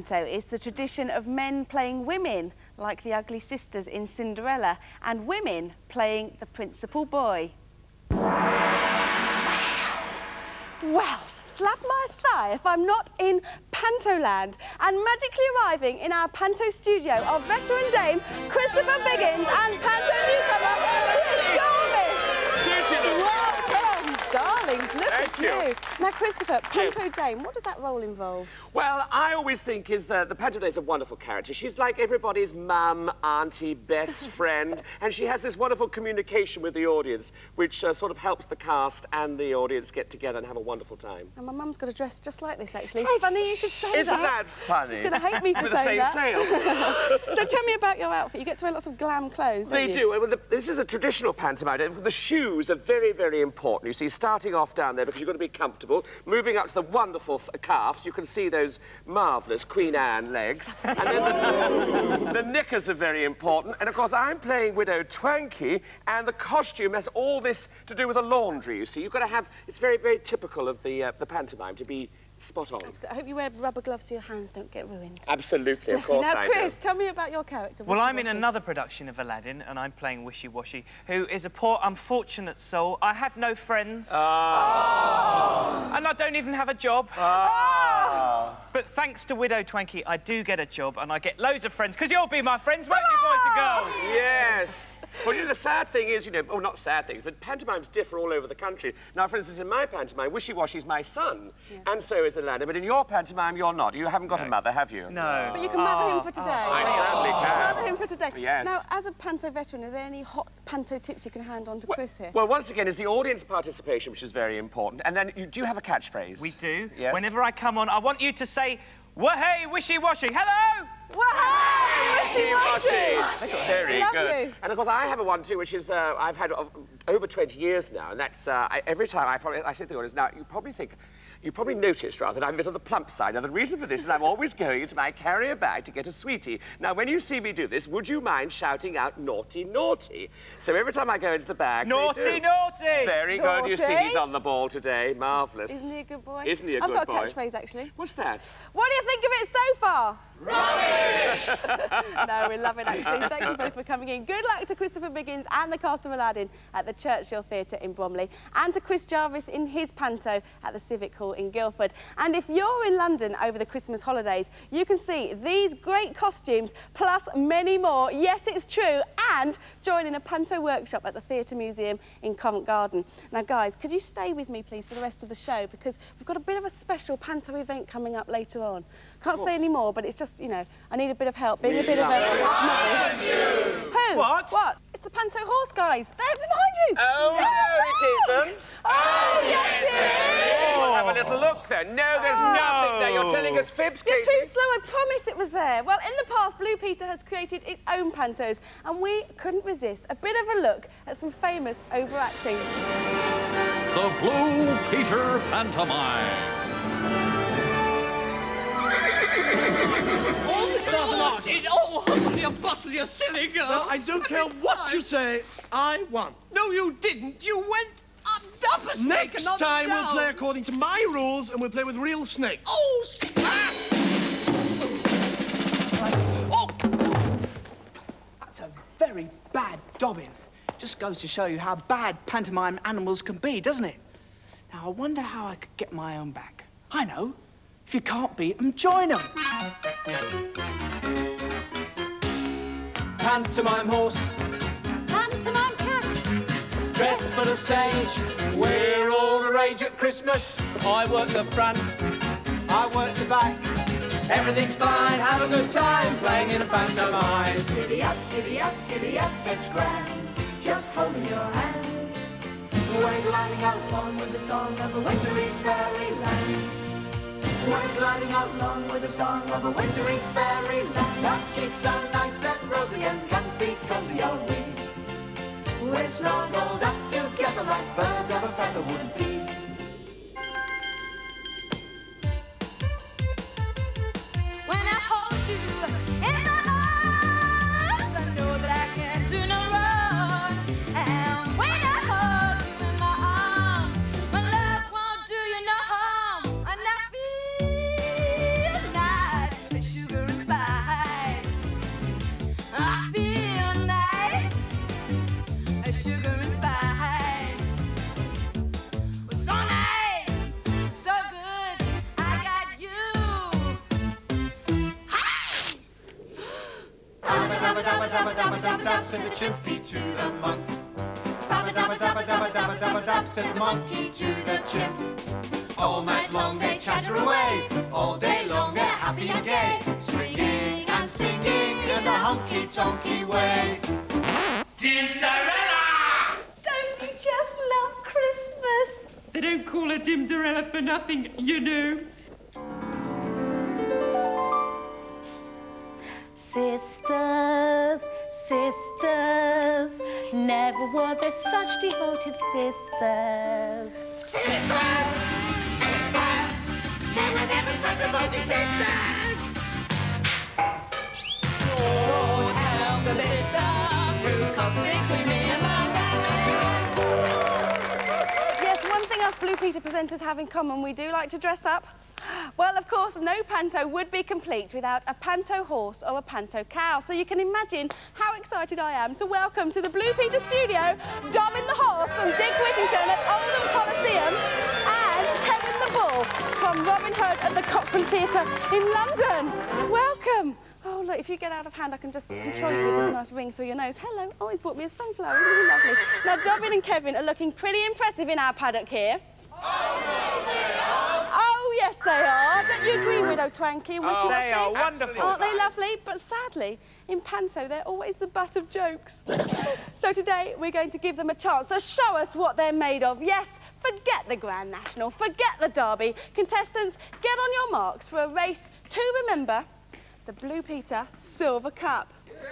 panto is the tradition of men playing women, like the ugly sisters in Cinderella, and women playing the principal boy. Well, slap my thigh if I'm not in Pantoland, and magically arriving in our Panto studio are veteran dame Christopher Biggins and Panto newcomer Chris Jarvis. Welcome, darlings, look at you. Now, Christopher, Panto dame, what does that role involve? Well, I always think is the Panto Dame's a wonderful character. She's like everybody's mum, auntie, best friend, and she has this wonderful communication with the audience, which sort of helps the cast and the audience get together and have a wonderful time. And my mum's got a dress just like this, actually. Funny you should say that. Isn't that funny? She's going to hate me for with saying the same that. sale. So tell me about your outfit. You get to wear lots of glam clothes, don't you? They do. Well, this is a traditional pantomime. The shoes are very, very important. You see, starting off down there because you've got to be comfortable, moving up to the wonderful calves. You can see those marvellous Queen Anne legs. And then the knickers are very important. And, of course, I'm playing Widow Twankey, and the costume has all this to do with the laundry, you see. You've got to have... It's very, very typical of the pantomime to be spot on. I hope you wear rubber gloves so your hands don't get ruined. Absolutely, of course Now, I Chris, do. tell me about your character. Well, I'm in another production of Aladdin, and I'm playing Wishy Washy, who is a poor, unfortunate soul. I have no friends. And I don't even have a job. But thanks to Widow Twankey, I do get a job, and I get loads of friends, because you'll be my friends, won't you, boys and girls? Yes. Well, you know, the sad thing is, you know, well, not sad things, but pantomimes differ all over the country. Now, for instance, in my pantomime, Wishy Washy's my son, and so is Aladdin, but in your pantomime, you're not. You haven't got a mother, have you? No. But you can mother him for today. I certainly can. Mother him for today. Yes. Now, as a panto veteran, are there any hot panto tips you can hand on to Chris here? Well, once again, it's the audience participation, which is very important. And then you do have a catchphrase. We do. Yes. Whenever I come on, I want you to say, "Wah-hey, Wishy Washy, hello!" Wow! Wishy Washy! Very Love good. you. And of course, I have a one too, which is I've had over 20 years now, and that's every time I say to the audience. Now, you probably noticed, rather, that I'm a bit on the plump side. Now, the reason for this is I'm always going into my carrier bag to get a sweetie. Now, when you see me do this, would you mind shouting out naughty, naughty? So every time I go into the bag, Naughty, they do. naughty! Very good. You see, Naughty. he's on the ball today. Marvellous. Isn't he a good boy? Isn't he a good boy? I've got a catchphrase, actually. What's that? What do you think of it so far? Rubbish! No, we love it, actually. Thank you both for coming in. Good luck to Christopher Biggins and the cast of Aladdin at the Churchill Theatre in Bromley, and to Chris Jarvis in his panto at the Civic Hall in Guildford. And if you're in London over the Christmas holidays, you can see these great costumes, plus many more. Yes, it's true. And join in a panto workshop at the Theatre Museum in Covent Garden. Now, guys, could you stay with me, please, for the rest of the show? Because we've got a bit of a special panto event coming up later on. Can't say any more, but it's just, you know, I need a bit of help, being a bit of a novice. Who? What? What? It's the panto horse, guys. They're behind you. Oh, no, it isn't. Oh, yes, it is. We'll have a little look then. No, there's nothing there. You're telling us fibs, You're Katie. too slow. I promise it was there. Well, in the past, Blue Peter has created its own pantos, and we couldn't resist a bit of a look at some famous overacting. The Blue Peter Pantomime. Oh, hustle you, bustle you, silly girl. Well, I don't care what you say, I won. No, you didn't. You went up a snake Next and not time down. we'll play according to my rules and we'll play with real snakes. Oh, oh! That's a very bad dobbin. Just goes to show you how bad pantomime animals can be, doesn't it? Now, I wonder how I could get my own back. I know. If you can't beat them, join them. Pantomime horse. Pantomime cat. Dressed for the stage. We're all the rage at Christmas. I work the front. I work the back. Everything's fine. Have a good time playing in a pantomime. Giddy up, it's grand. Just holding your hand. We're gliding along with the song of a wintry fairyland. We're gliding along with the song of a wintry fairyland. Our cheeks are nice and rosy and comfy, cozy are we. We're snuggled up together like birds of a feather would be. When I hold you in my arms, I know that I can't do no wrong. And when I hold you in my arms, my love won't do you no harm. And I feel like the shoe Dabba dabba dabba dabba dabba dab, said the chimpy to the monk. Dabba dabba dabba dabba dabba dabba dab, said the monkey to the chimp. All night long they chatter away, all day long they're happy and gay, swinging and singing in the honky-tonky way. Dimderella! Don't you just love Christmas? They don't call her Dimderella for nothing, you know. Sisters, sisters, never were there such devoted sisters. Sisters! Sisters! There were never such devoted sisters! Oh, help the sister through conflict between me and my Yes, one thing us Blue Peter presenters have in common, we do like to dress up. Well, of course, no panto would be complete without a panto horse or a panto cow. So you can imagine how excited I am to welcome to the Blue Peter studio Dobbin the horse from Dick Whittington at Oldham Coliseum and Kevin the bull from Robin Hood at the Cochrane Theatre in London. Welcome. Oh, look, if you get out of hand, I can just control you with this nice ring through your nose. Hello. Oh, he's brought me a sunflower. Isn't he lovely? Now, Dobbin and Kevin are looking pretty impressive in our paddock here. Oh, yes, they are. Don't you agree, Widow Twanky and Wishy Washy? They are wonderful. Aren't they lovely? But sadly, in panto, they're always the butt of jokes. So today, we're going to give them a chance to show us what they're made of. Yes, forget the Grand National, forget the Derby. Contestants, get on your marks for a race to remember the Blue Peter Silver Cup.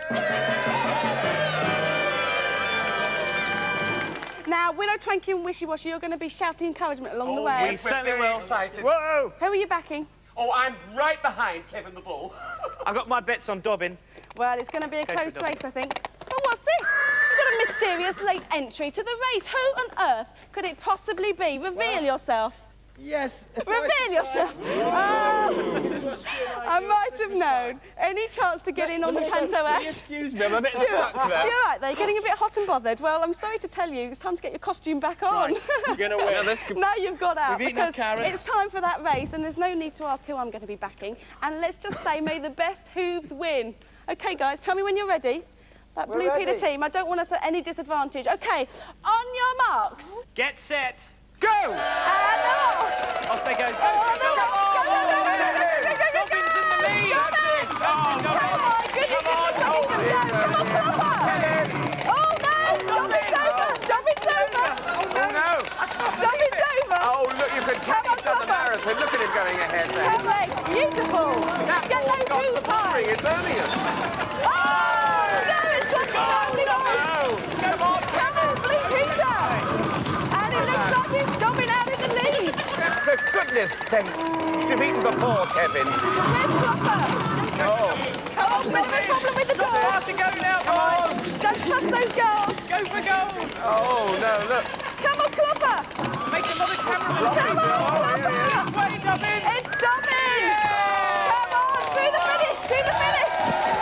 Now, Widow Twanky and Wishy Washy, you're going to be shouting encouragement along the way. We certainly will. Excited. Whoa! Who are you backing? Oh, I'm right behind Kevin the bull. I got my bets on Dobbin. Well, it's going to be a Go close for Dobbin. race, I think. But what's this? We've got a mysterious late entry to the race. Who on earth could it possibly be? Reveal yourself. Yes. Reveal yourself. Oh, I might have known. Any chance to get in on the panto act? Excuse me, I'm a bit Stuart, stuck there. you're right there, you're getting a bit hot and bothered. Well, I'm sorry to tell you, it's time to get your costume back on. You're going to win. This could... Now you've got out We've eaten our because carrots. it's time for that race and there's no need to ask who I'm going to be backing. And let's just say, may the best hooves win. OK, guys, tell me when you're ready. That Blue Peter team, I don't want us at any disadvantage. OK, on your marks. Get set. Go! And off. Off they go. Oh, no, no. Go, go, go, go, go, go, go, go, go, Dobbin's in the lead. Dobbin! That's it. Oh, my goodness, you're letting them down. Come on, Clopper. Oh, no, Dobbin's over. Dobbin's over. Oh, no. Dobbin's over. Oh, look, you can tell Come on, he's done the Clopper. marathon. Look at him going ahead there. Correct, beautiful. Get those hooves high. It's Birmingham. Oh, no, it's like standing on. Come on, Come on, Blue Peter. And it looks like he's Dobbin out in the lead. for goodness sake. You should have eaten before, Kevin. Where's Clopper? Oh. Oh, bit of a problem with the door. Hard to go now, boys. Don't trust those girls. Go for gold. Oh, no, look. Come on, Clopper. Make another camera. Come on, Clopper. This way, Dobbin. It's Dobbin. Come on, through the finish, through the finish.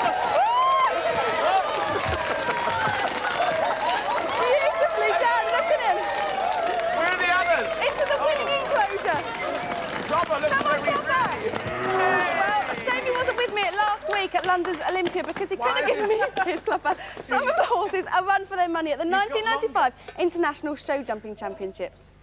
Beautifully done, look at him. Where are the others? Into the winning enclosure. Clopper looks Come on, very Clopper. ready. Well, shame he wasn't with me last week at London's Olympia because he could have given me his Clopper. Some of the horses are run for their money at the 1995 International Show Jumping Championships.